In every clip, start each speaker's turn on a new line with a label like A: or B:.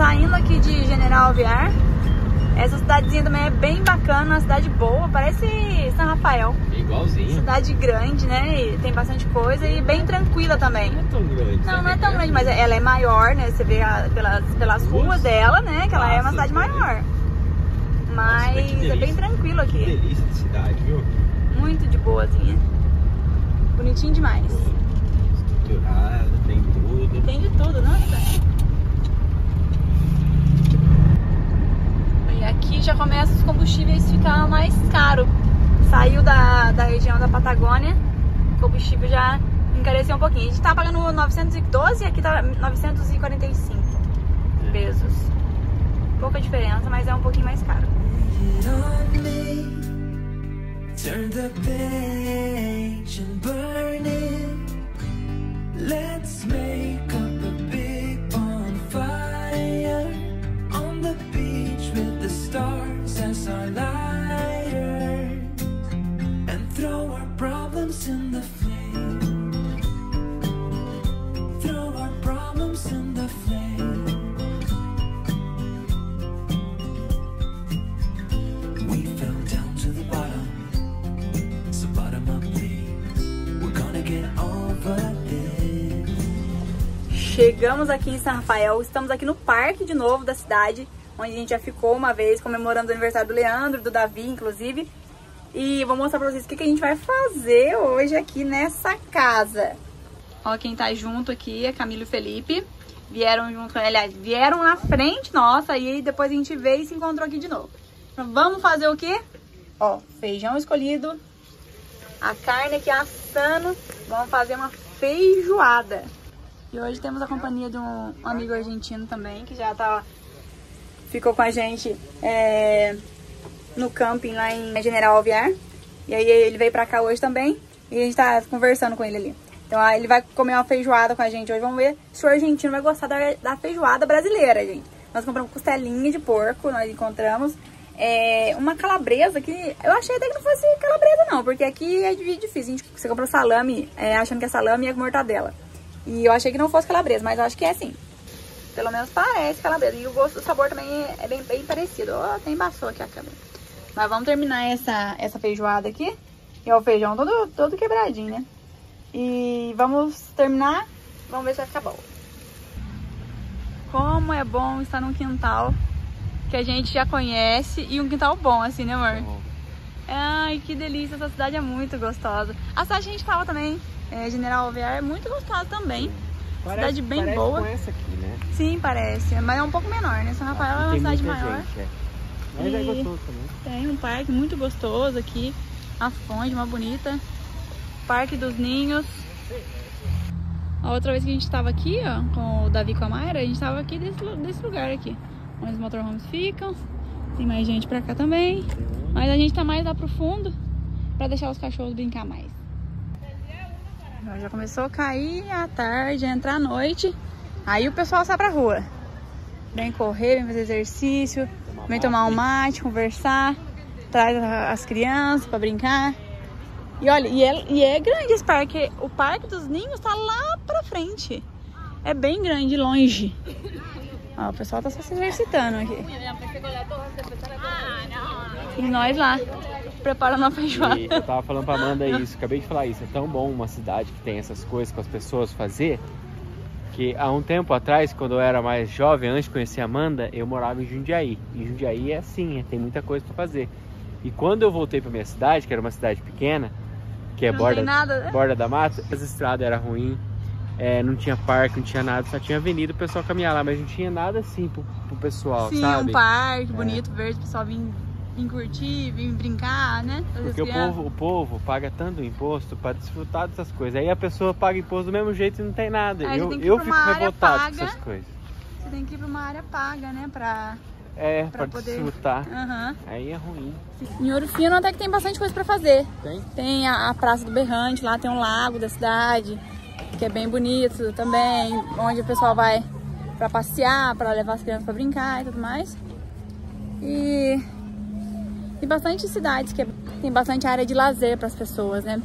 A: saindo aqui de General Viar. Essa cidadezinha também é bem bacana, uma cidade boa, parece São Rafael.
B: É igualzinho.
A: Cidade grande, né? E tem bastante coisa e bem tranquila também.
B: Não é tão grande.
A: Não é tão grande, mas ela é maior, né? Você vê pelas ruas dela, né? Que ela é uma cidade maior. Mas é bem tranquilo aqui.
B: Que delícia de cidade, viu?
A: Muito de boazinha. Bonitinho demais.
B: Estruturada, tem tudo.
A: Tem de tudo, nossa. E aqui já começa os combustíveis ficar mais caros. Saiu da região da Patagônia, o combustível já encareceu um pouquinho. A gente tá pagando 912 e aqui tá 945 pesos. Pouca diferença, mas é um pouquinho mais caro.
C: Turn the page and burn it. Let's make up a big bonfire on the beach with the stars as our lighters, and throw our problems in the flame. Throw our problems in the flame. We fell down to the bottom.
A: Chegamos aqui em São Rafael, estamos aqui no parque de novo da cidade, onde a gente já ficou uma vez comemorando o aniversário do Leandro, do Davi, inclusive. E vou mostrar pra vocês o que a gente vai fazer hoje aqui nessa casa. Ó, quem tá junto aqui é Camilo e Felipe. Vieram junto, aliás, vieram na frente nossa e depois a gente veio e se encontrou aqui de novo. Então, vamos fazer o quê? Ó, feijão escolhido, a carne aqui assando, vamos fazer uma feijoada. E hoje temos a companhia de um amigo argentino também, que já ficou com a gente no camping lá em General Alvear. E aí ele veio pra cá hoje também e a gente tá conversando com ele ali. Então ele vai comer uma feijoada com a gente hoje. Vamos ver se o argentino vai gostar da feijoada brasileira, gente. Nós compramos costelinha de porco, nós encontramos uma calabresa que eu achei até que não fosse calabresa não, porque aqui é difícil. Você compra salame achando que é salame e é mortadela. E eu achei que não fosse calabresa, mas eu acho que é sim. Pelo menos parece calabresa. E o gosto, o sabor também é bem parecido. Ó, até embaçou aqui a câmera. Mas vamos terminar essa feijoada aqui. E o feijão todo quebradinho, né? E vamos terminar. Vamos ver se vai ficar bom. Como é bom estar num quintal que a gente já conhece. E um quintal bom, assim, né, amor? Ai, que delícia. Essa cidade é muito gostosa. A cidade que a gente tava também, General Alvear, é muito gostosa também. Cidade bem boa.
B: Com essa aqui, né?
A: Sim, parece. Mas é um pouco menor, né? São Rafael é uma cidade maior.
B: Gente, mas é gostoso também.
A: Tem um parque muito gostoso aqui. A fonte, uma bonita. Parque dos Ninhos. A outra vez que a gente estava aqui, ó, com o Davi e com a Mayra, a gente estava aqui desse lugar aqui, onde os motorhomes ficam. Tem mais gente pra cá também. Mas a gente tá mais lá pro fundo pra deixar os cachorros brincar mais. Já começou a cair a tarde, a entrar a noite. Aí o pessoal sai pra rua. Vem correr, vem fazer exercício, vem tomar um mate, conversar. Traz as crianças pra brincar. E olha, e é grande esse parque. O Parque dos Ninhos tá lá pra frente. É bem grande, longe. Ó, o pessoal tá só se exercitando aqui. E nós lá, preparando a feijoada.
B: E eu tava falando pra Amanda isso, acabei de falar isso. É tão bom uma cidade que tem essas coisas com as pessoas fazer, que há um tempo atrás, quando eu era mais jovem, antes de conhecer a Amanda, eu morava em Jundiaí. E Jundiaí é assim, tem muita coisa pra fazer. E quando eu voltei pra minha cidade, que era uma cidade pequena, que é borda da mata, as estradas eram ruins, não tinha parque, não tinha nada, só tinha avenida, o pessoal caminhar lá, mas não tinha nada assim pro pessoal,
A: sim,
B: sabe?
A: Um parque bonito, verde, o pessoal vir curtir, vir brincar, né?
B: Porque o povo paga tanto imposto para desfrutar dessas coisas. Aí a pessoa paga imposto do mesmo jeito e não tem nada. Eu fico revoltado com essas coisas.
A: Você tem que ir para uma área paga, né? Pra poder
B: desfrutar.
A: Uhum.
B: Aí é ruim.
A: Em Ouro Fino até que tem bastante coisa para fazer.
B: Tem?
A: Tem a Praça do Berrante, lá tem um lago da cidade, que é bem bonito também, onde o pessoal vai para passear, para levar as crianças para brincar e tudo mais. E tem bastante cidades que tem bastante área de lazer para as pessoas, né?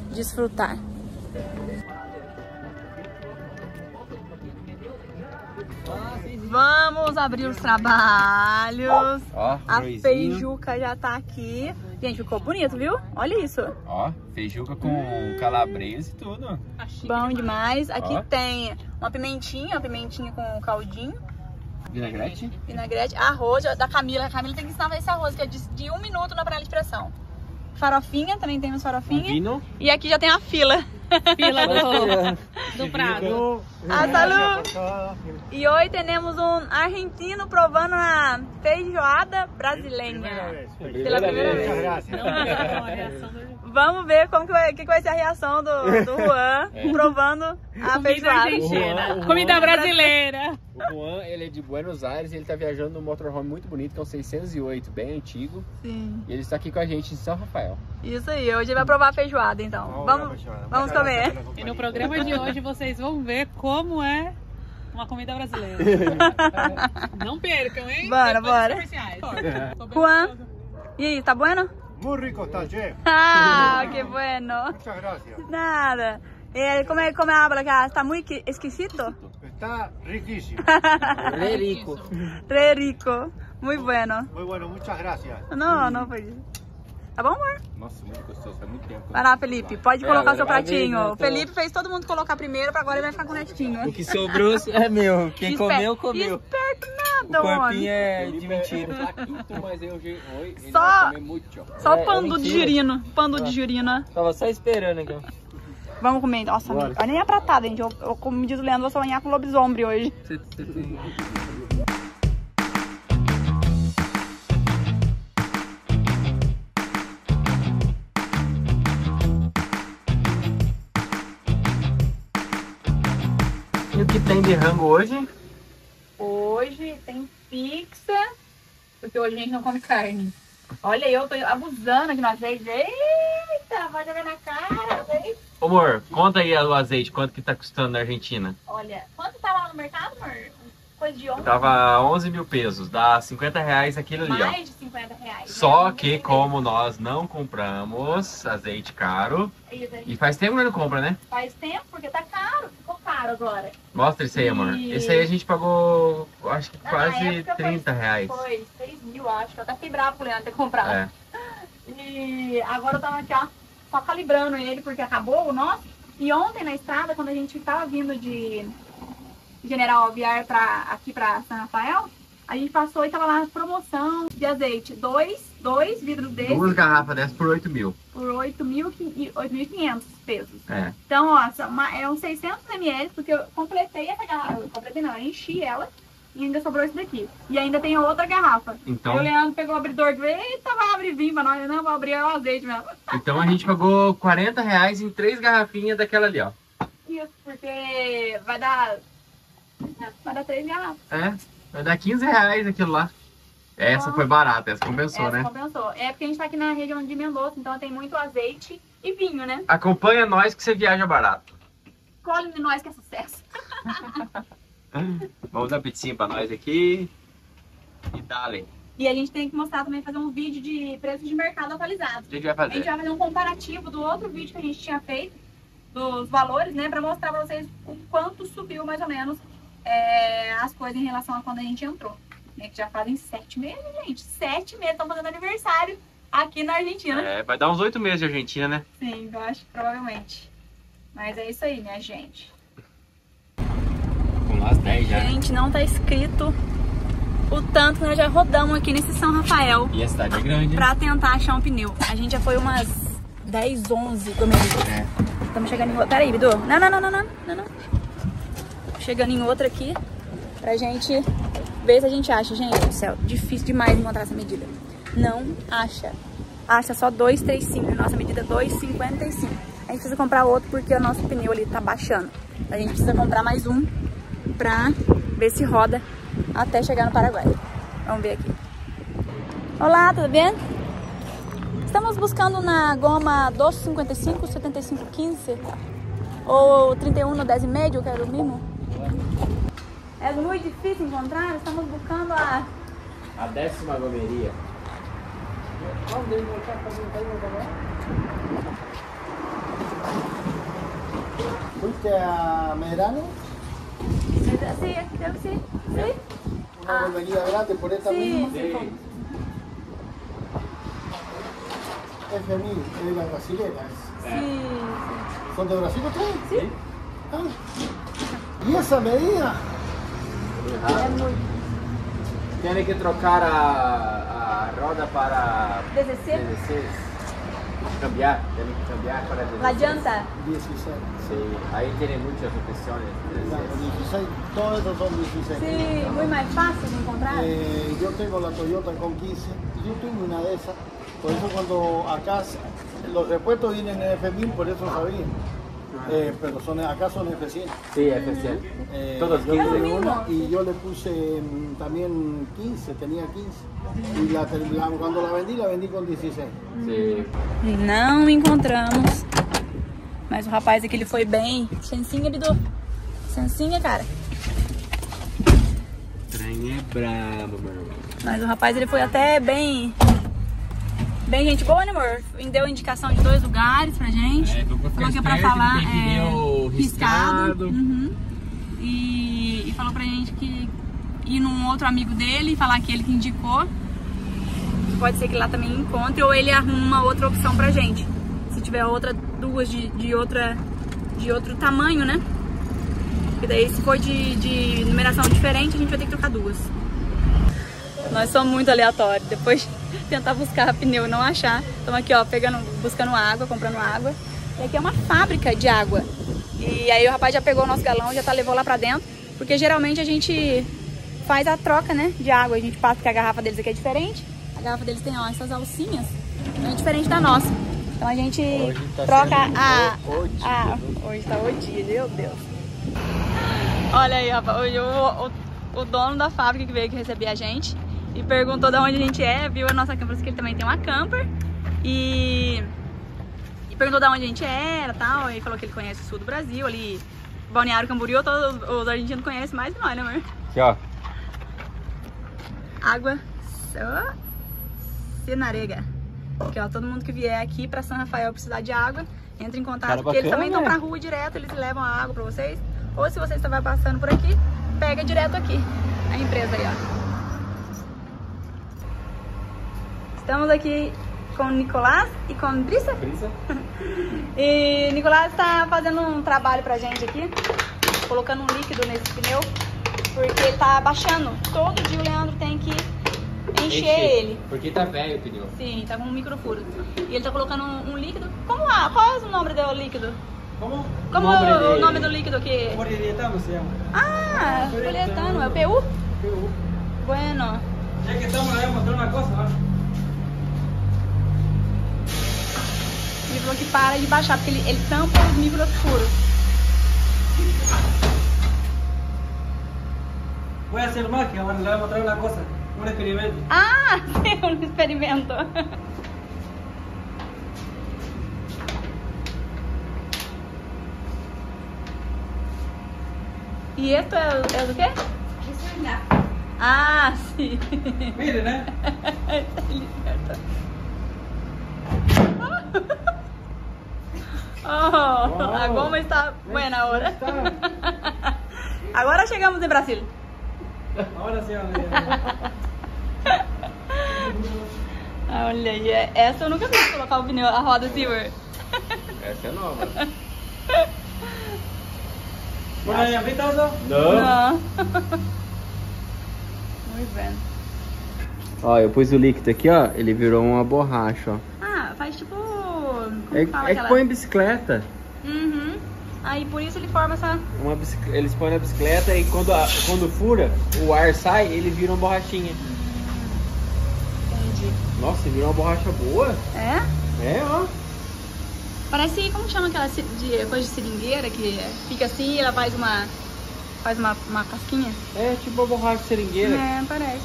A: Desfrutar. Vamos abrir os trabalhos.
B: Ó,
A: A
B: arrozinho.
A: feijuca já tá aqui. Gente, ficou bonito, viu? Olha isso.
B: Ó, feijuca com calabresa e tudo.
A: Bom demais. Aqui
B: Ó.
A: tem uma pimentinha com caldinho.
B: Vinagrete.
A: Vinagrete. Arroz da Camila. A Camila tem que ensinar esse arroz, que é de 1 minuto na panela de pressão. Farofinha, também temos farofinha.
B: Vino.
A: E aqui já tem a fila.
D: Fila do prato.
A: Hasta luego. E hoje temos um argentino provando a feijoada brasileira. Pela primeira vez.
D: Não, a reação do...
A: Vamos ver como que vai ser a reação do Juan provando a
D: Comida
A: feijoada.
D: argentina.
B: O Juan-
D: Comida brasileira.
B: O Juan, ele é de Buenos Aires e ele tá viajando num motorhome muito bonito, que é um 608, bem antigo.
A: Sim,
B: E ele está aqui com a gente em São Rafael.
A: isso aí. Hoje ele vai provar a feijoada, então. Vamos comer.
D: E no programa de hoje vocês vão ver como é uma comida brasileira. Não percam, hein?
A: Bora,
D: Depois dos
A: bora.
D: comerciais.
A: Juan, e aí, tá bueno?
E: Muy rico está, che.
A: Ah, que bueno.
E: Muchas gracias.
A: Nada. Como habla acá? Está muy exquisito.
E: Está riquísimo.
B: Re rico.
A: Re rico. Muy bueno.
E: Muy bueno, muchas gracias.
A: Não foi isso. Tá bom, amor?
B: Nossa, muito gostoso, faz muito tempo.
A: Vai lá, Felipe. Pode colocar o seu
B: vai ver,
A: pratinho.
B: né,
A: O Felipe fez todo mundo colocar primeiro, pra agora ele vai ficar com o restinho.
F: O que sobrou é meu. Quem comeu, comeu.
A: Esperto
F: O
A: nada,
F: corpinho
A: homem.
F: é de mentira.
B: Mas eu hoje ele
A: Só-
B: vai comer muito.
A: Só o
F: É
A: pandu de
F: mentira.
A: girino. Pandu de girino.
F: Tava só esperando aqui.
A: Vamos comer. Nossa, amiga. Olha nem a pratada, gente. Como diz o Leandro, vou sonhar com lobisomem hoje.
B: E o que tem de rango hoje?
A: Hoje tem pizza, porque hoje a gente não come carne. Olha, eu tô abusando aqui no azeite. Eita, vai jogar na cara, azeite.
B: Ô, amor, conta aí o azeite, quanto que tá custando na Argentina?
A: Olha, quanto tava lá no mercado, amor? Coisa de ontem.
B: Tava 11 mil pesos, dá 50 reais aquilo ali, ó.
A: Mais de 50 reais.
B: Só
A: né?
B: que como nós não compramos azeite caro,
A: Isso aí.
B: e faz tempo que não compra, né?
A: Faz tempo, porque tá caro. Ficou caro agora.
B: Mostra esse aí, amor.
A: E-
B: Esse aí a gente pagou, acho que
A: Na
B: quase
A: época
B: 30 reais.
A: Foi 6 mil, acho. Eu até fiquei bravo com o Leandro ter comprado.
B: É.
A: E agora eu tava aqui, ó, só calibrando ele, porque acabou o nosso. E ontem na estrada, quando a gente tava vindo de General Alvear aqui pra São Rafael, a gente passou e tava lá na promoção de azeite. Dois vidros desses
B: Duas garrafas dessas por 8 mil.
A: por 8.500 pesos.
B: É.
A: Então, ó, é uns 600 ml, porque eu completei essa garrafa. Eu completei não, eu enchi ela e ainda sobrou esse daqui. E ainda tem outra garrafa.
B: Então,
A: Aí o Leandro pegou o abridor e eita, vai abrir vinho pra nós. Não, vou abrir o azeite mesmo.
B: então a gente pagou 40 reais em 3 garrafinhas daquela ali, ó.
A: Isso, porque vai dar 3 garrafas.
B: É, vai dar 15 reais aquilo lá. Essa foi barata, essa compensou,
A: Essa
B: né?
A: compensou. É porque a gente tá aqui na região de Mendoza, então tem muito azeite e vinho, né?
B: Acompanha nós que você viaja barato.
A: Colhe de nós que é sucesso.
B: Vamos dar pizzinha pra nós aqui. E dale.
A: E a gente tem que mostrar também, fazer um vídeo de preços de mercado atualizados.
B: O que a gente vai
A: A gente
B: fazer?
A: vai fazer um comparativo do outro vídeo que a gente tinha feito, dos valores, né? Pra mostrar pra vocês o quanto subiu mais ou menos as coisas em relação a quando a gente entrou. Né? Que já fazem 7 meses, gente. 7 meses, estão fazendo aniversário aqui na Argentina.
B: É, vai dar uns 8 meses de Argentina, né?
A: Sim, eu acho, provavelmente. Mas é isso aí, minha gente.
B: Vamos lá, as 10 já.
A: Gente, não tá escrito o tanto que nós já rodamos aqui nesse São Rafael
B: E a cidade é grande.
A: pra tentar achar um pneu. A gente já foi umas 10, 11 comedidas.
B: É.
A: Estamos chegando em outra. Peraí, Bidu. Não. Chegando em outra aqui pra gente ver se a gente acha. Gente do céu, difícil demais encontrar essa medida. Não acha. Acha só 2,35. Nossa medida é 2,55. A gente precisa comprar outro porque o nosso pneu ali tá baixando. A gente precisa comprar mais um pra ver se roda até chegar no Paraguai. Vamos ver aqui. Olá, tudo bem? Estamos buscando na goma 12,55, 75,15 ou 31 no 10,5, que era o mínimo. É muito difícil encontrar, estamos buscando a...
B: A 10ª gomeria.
E: ¿Fuiste a Medrano?
A: Sí, creo que sí. Sí.
E: Una avenida grande por esta
A: Sí,
E: misma.
A: sí.
E: FMI, es la brasilera.
A: Sí.
E: ¿Son de Brasil ustedes?
A: Sí.
E: Ah. ¿Y esa medida?
A: É muito.
B: Tem que trocar a roda para
A: 16.
B: 16. Cambiar, tem que cambiar para 16.
A: La llanta.
E: 16.
B: Sí, ahí tiene muchas opciones.
E: Claro, 16, todos estos son 16.
A: Sí, muy más fácil de encontrar.
E: Yo tengo la Toyota con 15, yo tuve una de esas, por eso cuando acá los repuestos vienen en F1000, por eso sabía. Pero acá son F100.
B: Sí, F100. Todos
E: yo
B: 15.
E: tuve una y yo le puse también 15, tenía 15. Y cuando la vendí con 16.
B: Sí.
A: Não encontramos. Mas o rapaz aqui, ele foi bem. Chancinha, Bidu. Chancinha, cara.
B: Trem é brabo, meu irmão.
A: Mas o rapaz, ele foi até bem... Bem gente boa, né, amor? Deu indicação de 2 lugares pra gente. Falou que é pra falar riscado. Uhum. E falou pra gente que ir num outro amigo dele e falar que ele que indicou. Pode ser que lá também encontre ou ele arruma uma outra opção pra gente. Se tiver duas de outro tamanho, né? E daí se for de numeração diferente, a gente vai ter que trocar 2. Nós somos muito aleatórios. Depois tentar buscar pneu e não achar. Estamos aqui, ó, buscando água, comprando água. E aqui é uma fábrica de água. E aí o rapaz já pegou o nosso galão, levou lá pra dentro. Porque geralmente a gente faz a troca, né, de água. A gente passa, porque a garrafa deles aqui é diferente. A garrafa deles tem, ó, essas alcinhas. É diferente da nossa. Então a gente troca hoje tá o dia, meu Deus. Olha aí, rapaz, hoje o dono da fábrica que veio aqui receber a gente e perguntou de onde a gente é, viu a nossa camper, que ele também tem uma camper e perguntou de onde a gente era e tal, e falou que ele conhece o sul do Brasil, ali Balneário Camboriú, todos os argentinos conhecem mais que nós, né, amor?
B: Aqui, ó.
A: Água Senarega. Aqui, ó, todo mundo que vier aqui pra São Rafael precisar de água, entra em contato,
B: Cara,
A: porque eles também estão
B: né?
A: pra rua direto, eles levam a água pra vocês. Ou se você estiver passando por aqui, pega direto aqui, a empresa aí, ó. Estamos aqui com o Nicolás e com a Brisa. E o Nicolás está fazendo um trabalho pra gente aqui, colocando um líquido nesse pneu, porque tá baixando. Todo dia o Leandro tem que encher ele.
B: Porque tá velho o pneu.
A: Sim, tá com um microfuro. E ele tá colocando um líquido. Qual é o nome do líquido?
F: ¿Cómo?
A: Como o nome do líquido que...
F: Poliuretano se llama.
A: Ah, poliuretano, é o PU?
F: PU.
A: Bueno.
F: Ya que estamos, le voy a mostrar una cosa, ¿vale?
A: Ele falou que para de baixar, porque ele tampa os microfuros.
F: Voy a hacer magia, bueno, le voy a mostrar una cosa, un experimento.
A: Ah, sim, um experimento. E esto é o quê? Ah, sim.
F: Mire, né?
A: Oh, a goma está buena ahora. Agora chegamos em Brasil.
F: Ahora sí,
A: Olha aí, essa eu nunca vi colocar o pneu, a roda assim, amor.
B: Essa é nova.
F: Bueno, ¿ya viste eso?
A: Não. Muito bem.
B: Ó, eu pus o líquido aqui, ó, ele virou uma borracha, ó.
A: Ah, faz tipo... como
B: É
A: fala
B: que
A: aquela...
B: põe em bicicleta.
A: Uhum. Aí por isso ele forma essa...
B: Eles põem na bicicleta e quando fura, o ar sai, ele vira uma borrachinha.
A: Entendi.
B: Nossa, virou uma borracha boa.
A: É?
B: É, ó.
A: Parece, como chama aquela coisa de seringueira que fica assim e ela faz uma casquinha?
B: É tipo uma borracha de seringueira.
A: É, parece.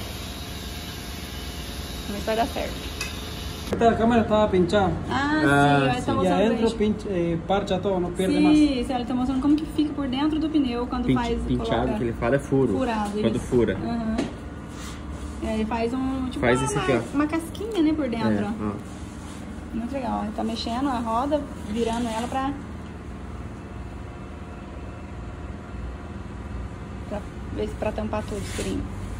A: Mas vai dar certo.
F: Esta cámara estaba pinchada.
A: Ah, sim, ela está
F: Y
A: mostrando
F: adentro
A: pra gente.
F: parcha todo, no pierde más.
A: Sim, ela está mostrando como que fica por dentro do pneu quando faz...
B: Pinchado,
A: coloca...
B: que ele fala é furo.
A: Furado,
B: Quando
A: isso.
B: fura.
A: Uhum. É, ele faz tipo
B: Faz esse aqui, ó.
A: uma casquinha, né, por dentro.
B: É,
A: Ó.
B: ó.
A: Muito legal. Ele tá mexendo a roda, virando ela pra... Ver se pra tampar tudo, escurinho.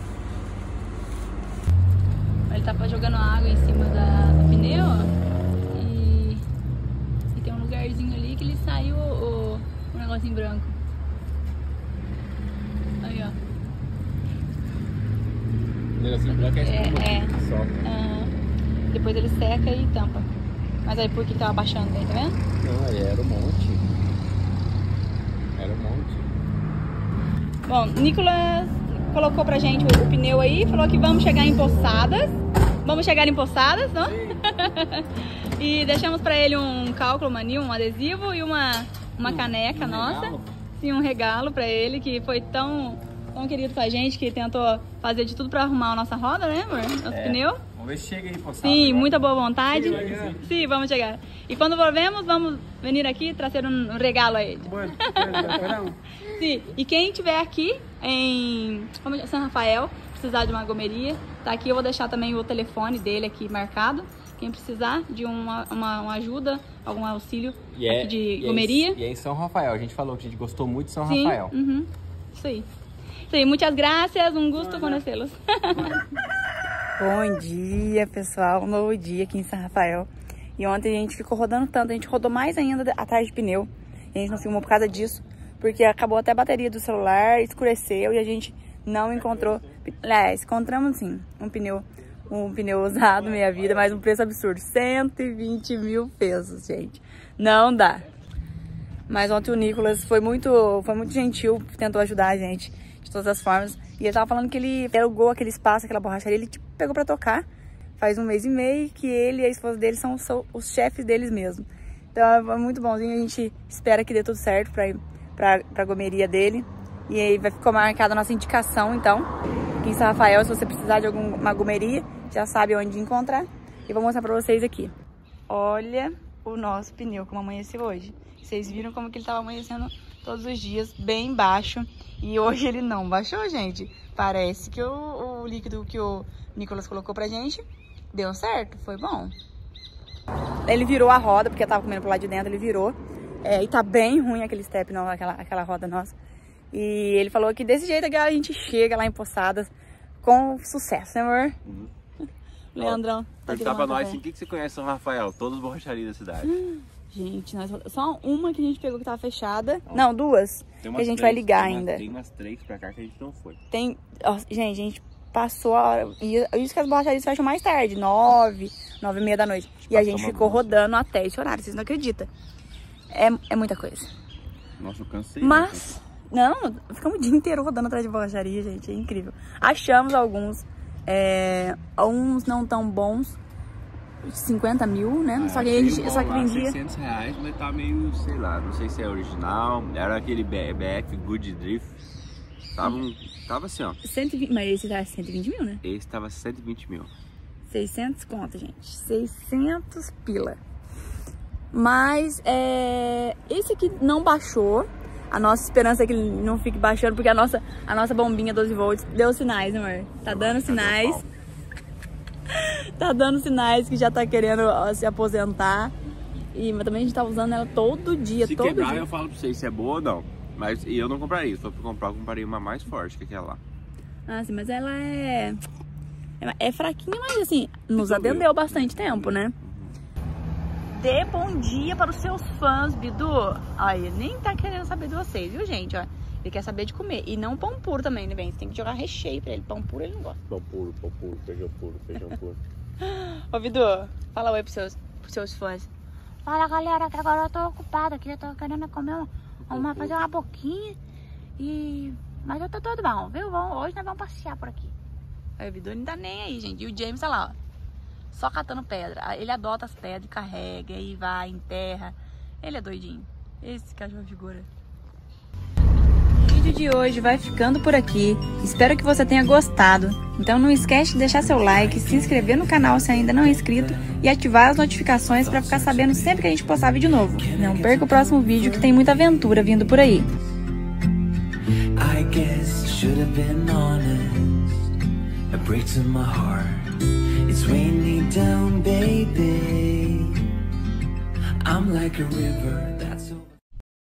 A: Ele tá jogando água em cima do pneu, ó. E tem um lugarzinho ali que ele saiu o negocinho branco. Aí, ó.
B: O negocinho branco é espuma. Só.
A: Depois ele seca e tampa. Mas aí por que tava baixando aí, tá vendo?
B: Não, aí era um monte. Era um monte.
A: Bom, Nicolas colocou pra gente o pneu aí, falou que vamos chegar em Poçadas. Vamos chegar em Poçadas, não? E deixamos pra ele um cálculo mania, um adesivo e uma caneca nossa.
B: Regalo.
A: Sim, um regalo pra ele, que foi tão querido com a gente, que tentou fazer de tudo pra arrumar a nossa roda, né, amor? Nosso pneu.
B: Vamos ver se chega aí, Poçadas.
A: Sim, muita boa vontade.
B: Sim,
A: Sim, vamos chegar. E quando volvemos, vamos vir aqui trazer um regalo a ele.
F: Bueno, esperamos.
A: Sim, e quem estiver aqui em São Rafael, precisar de uma gomeria, tá aqui, eu vou deixar também o telefone dele aqui marcado. Quem precisar de uma ajuda, algum auxílio aqui de gomeria.
B: E é em São Rafael, a gente falou que a gente gostou muito de São
A: Sim,
B: Rafael.
A: Isso aí. Isso aí, muitas graças, um gosto conhecê-los. Bom dia, pessoal, um novo dia aqui em São Rafael. E ontem a gente ficou rodando tanto, a gente rodou mais ainda atrás de pneu. E a gente não filmou por causa disso, porque acabou até a bateria do celular, escureceu e a gente não encontrou. Aliás, encontramos sim um pneu usado, meia vida, mas um preço absurdo, 120 mil pesos, gente. Não dá. Mas ontem o Nicolas foi muito gentil, tentou ajudar a gente de todas as formas. E ele tava falando que ele alugou aquele espaço, aquela borracharia, ele tipo, pegou pra tocar. Faz 1 mês e meio que ele e a esposa dele são os chefes deles mesmo. Então é muito bonzinho, a gente espera que dê tudo certo pra gomeria dele. E aí vai ficar marcada a nossa indicação, então. Aqui em São Rafael, se você precisar de alguma gomeria, já sabe onde encontrar. E vou mostrar pra vocês aqui. Olha o nosso pneu, como amanheceu hoje. Vocês viram como que ele tava amanhecendo todos os dias, bem baixo. E hoje ele não baixou, gente. Parece que o líquido que o Nicolas colocou pra gente deu certo, foi bom. Ele virou a roda, porque eu tava comendo pro lado de dentro, ele virou. E tá bem ruim aquele step, não, aquela roda nossa. E ele falou que desse jeito a gente chega lá em Poçadas com sucesso, né, amor? Leandrão,
G: perguntar pra nós assim, o que você conhece São Rafael? Todas as borracharias da cidade.
A: Gente, só uma que a gente pegou que tava fechada. Não, 2 que a gente vai ligar ainda.
G: Tem umas 3 pra cá que a gente não foi.
A: Tem, gente, a gente passou a hora. E isso que as borracharias fecham mais tarde, 9, 9h30 da noite. E a gente ficou rodando até esse horário, vocês não acreditam. É muita coisa.
G: Nossa, eu cansei.
A: Mas, não, ficamos o dia inteiro rodando atrás de borracharia, gente, é incrível. Achamos alguns não tão bons, 50 mil, né? Só que vendia.
G: R$600, mas tá meio, sei lá, não sei se é original. Era aquele BF Good Drift. Tava assim, ó. 120,
A: mas esse tá 120 mil, né?
G: Esse tava 120 mil.
A: 600 conto, gente. 600 pila. Mas esse aqui não baixou. A nossa esperança é que ele não fique baixando, porque a nossa bombinha 12 volts deu sinais, amor. Tá dando sinais. Tá dando sinais que já tá querendo se aposentar. Mas também a gente tá usando ela todo dia,
G: Se quebrar, eu falo pra vocês se é boa ou não. Mas eu não compraria. Se for pra comprar, eu compraria uma mais forte que aquela lá.
A: Ah, sim, mas ela é fraquinha, mas assim, nos atendeu bastante tempo, né? Dê bom dia para os seus fãs, Bidu. Olha, ele nem tá querendo saber de vocês, viu, gente? Ó, ele quer saber de comer. E não pão puro também, né, bem? Você tem que jogar recheio pra ele. Pão puro ele não gosta.
G: Pão puro, feijão puro.
A: Ô, Bidu, fala oi pros seus fãs. Fala, galera, que agora eu tô ocupada aqui. Eu tô querendo comer fazer uma boquinha. Mas eu tô todo bom, viu? Hoje nós vamos passear por aqui. Aí o Bidu não tá nem aí, gente. E o James tá lá, ó. Só catando pedra. Ele adota as pedras e carrega, e vai, enterra. Ele é doidinho. Esse cachorro figura. O vídeo de hoje vai ficando por aqui. Espero que você tenha gostado. Então não esquece de deixar seu like, se inscrever no canal se ainda não é inscrito e ativar as notificações para ficar sabendo sempre que a gente postar vídeo novo. Não perca o próximo vídeo que tem muita aventura vindo por aí.
C: I guess should have been honest. It breaks in my heart. It's weighing me down, baby. I'm like a river.